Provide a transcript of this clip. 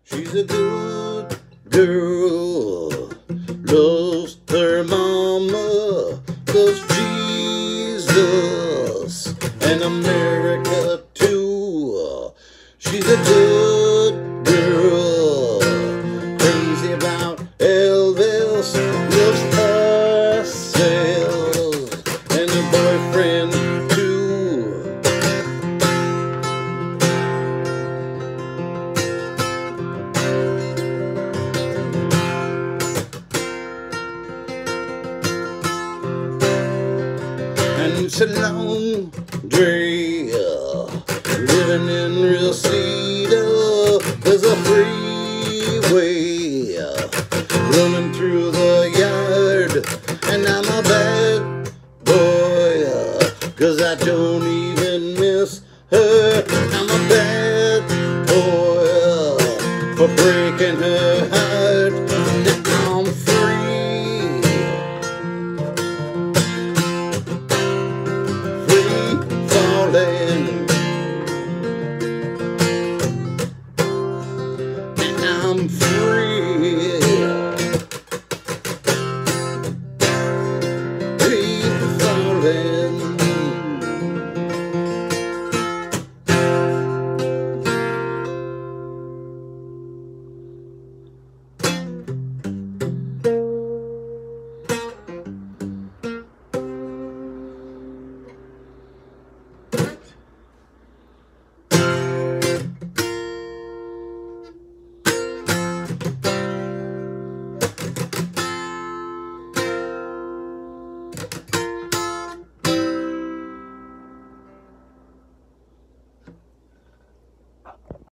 She's a good girl, loves her mama, loves Jesus and America too. She's a good girl, crazy about Elvis, loves herself and her boyfriend too. And it's a long day, living in Reseda. There's a freeway running through the yard, and I'm a bad boy, 'cause I don't even miss her. I'm a bad boy for breaking her heart.